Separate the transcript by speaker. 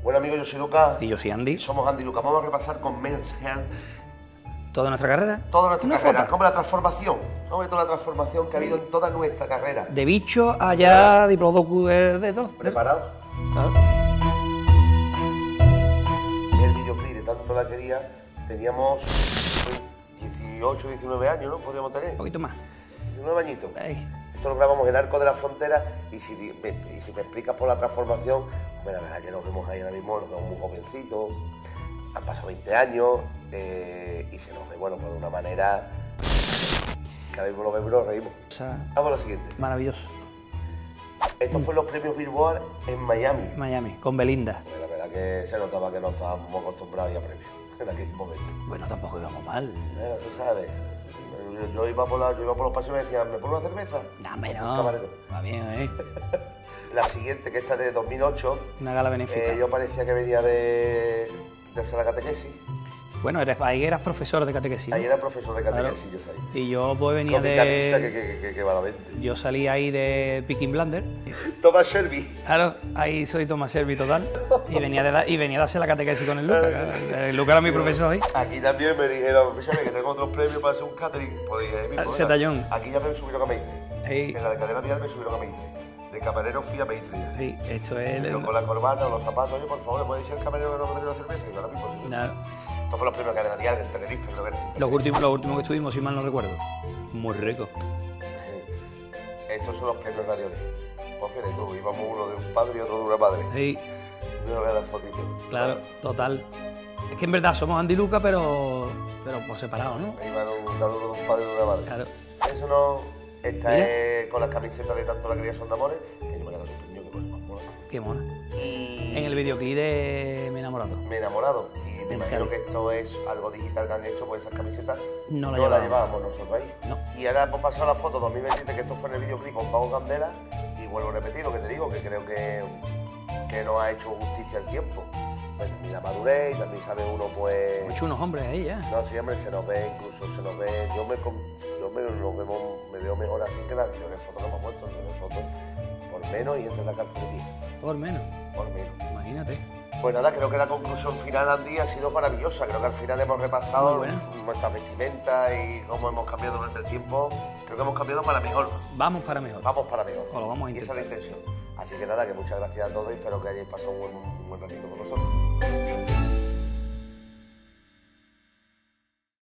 Speaker 1: Bueno amigos, yo soy Lucas.
Speaker 2: Y yo soy Andy.
Speaker 1: Somos Andy y Lucas. Vamos a repasar con Men's Health
Speaker 2: ¿Toda nuestra carrera?
Speaker 1: toda nuestra carrera, como la transformación. Vamos a ver toda la transformación que ha habido en toda nuestra carrera.
Speaker 2: De bicho a ya diplodocus de dos.
Speaker 1: ¿Preparados?
Speaker 2: Claro.
Speaker 1: El videoclip de Tanto la quería, teníamos 18, 19 años, ¿no? Podríamos tener.
Speaker 2: Un poquito más.
Speaker 1: 19 añitos.
Speaker 2: Ay.
Speaker 1: Esto lo grabamos en Arco de la Frontera y si me explicas por la transformación, pues la verdad que nos vemos ahí ahora mismo, nos vemos muy jovencitos, han pasado 20 años y se nos ve, bueno, pues de una manera que ahora mismo lo vemos y nos reímos.
Speaker 2: O sea,
Speaker 1: Vamos a lo siguiente.
Speaker 2: maravilloso.
Speaker 1: Estos fueron los premios Billboard en Miami.
Speaker 2: Miami, con Belinda.
Speaker 1: Pues la verdad que se notaba que no estábamos acostumbrados ya a premios en aquel momento.
Speaker 2: Bueno, tampoco íbamos mal.
Speaker 1: Tú sabes, yo iba por los pasos y me decían, ¿me pones una cerveza?
Speaker 2: Dame,
Speaker 1: Pues,
Speaker 2: no.
Speaker 1: camarero.
Speaker 2: Va bien, ¿eh?
Speaker 1: La siguiente, que esta es de 2008,
Speaker 2: Una gala benéfica.
Speaker 1: yo parecía que venía de hacer la catequesis.
Speaker 2: Bueno, ahí eras profesor de catequesis, ¿no?
Speaker 1: Ahí era profesor de catequesis,
Speaker 2: Claro.
Speaker 1: yo salí.
Speaker 2: Y yo pues venía
Speaker 1: Con mi camisa
Speaker 2: de...
Speaker 1: que va a la venta.
Speaker 2: Yo salí ahí de Peaky Blinders.
Speaker 1: Thomas Shelby.
Speaker 2: Claro, ahí soy Thomas Shelby total. Y venía de hacer la catequesis con el Lucas. Claro. El Lucas era mi profesor ahí.
Speaker 1: Aquí también me dijeron, escúchame, que tengo otros premios para hacer un catering. Pues dije, mismo,
Speaker 2: Setallón.
Speaker 1: aquí ya me subieron a Maitre.
Speaker 2: Ey.
Speaker 1: En la de cadena diaria me subieron a Maitre. De camarero fui a Maitre.
Speaker 2: Sí, esto es...
Speaker 1: Pero con la corbata o los zapatos, oye, por favor, ¿puede ser el camarero que no me trae la cerveza? Y ahora mismo sí.
Speaker 2: Nada.
Speaker 1: Estos fueron los premios de cadena diaria en Tenerife, creo que era.
Speaker 2: Los últimos que estuvimos, si mal no recuerdo. Muy rico.
Speaker 1: Estos son los premios radiones. Pues fíjate tú, íbamos uno de un padre y otro de una madre.
Speaker 2: Sí,
Speaker 1: Mira, vean las fotitos.
Speaker 2: claro, total. Es que en verdad somos Andy y Lucas, pero por separado, ¿no?
Speaker 1: Ahí van un saludo de un padre y de una madre.
Speaker 2: Claro.
Speaker 1: Eso no. Esta
Speaker 2: Mira.
Speaker 1: es con las camisetas de Tanto la quería son de amores, que yo me quedo sorprendido que pone más mola.
Speaker 2: Qué mona.
Speaker 1: Y
Speaker 2: En el videoclip de Me he enamorado.
Speaker 1: me he enamorado. Y me
Speaker 2: En
Speaker 1: imagino
Speaker 2: serio.
Speaker 1: que esto es algo digital que han hecho, pues esas camisetas
Speaker 2: No la
Speaker 1: la
Speaker 2: llevábamos.
Speaker 1: llevábamos nosotros ahí.
Speaker 2: No.
Speaker 1: Y ahora hemos pasado la foto 2027, que esto fue en el videoclip con Pago Candela, y vuelvo a repetir lo que te digo, que creo que no ha hecho justicia al tiempo. Pues también la madurez y también sabe uno, pues...
Speaker 2: Muchos unos hombres ahí ya.
Speaker 1: No, siempre se nos ve, incluso se nos ve... me veo mejor así que las anteriores fotos que hemos puesto, las anteriores fotos por menos y entre la cárcel de ti,
Speaker 2: Por menos.
Speaker 1: por menos.
Speaker 2: Imagínate.
Speaker 1: Pues nada, creo que la conclusión final, Andy, ha sido maravillosa. Creo que al final hemos repasado
Speaker 2: Muy buena.
Speaker 1: nuestras vestimentas y cómo hemos cambiado durante el tiempo. Creo que hemos cambiado para mejor.
Speaker 2: Vamos para mejor.
Speaker 1: Vamos para mejor.
Speaker 2: O lo vamos a
Speaker 1: y esa es
Speaker 2: intentar.
Speaker 1: la intención. Así que nada, que muchas gracias a todos y espero que hayáis pasado un buen ratito con nosotros.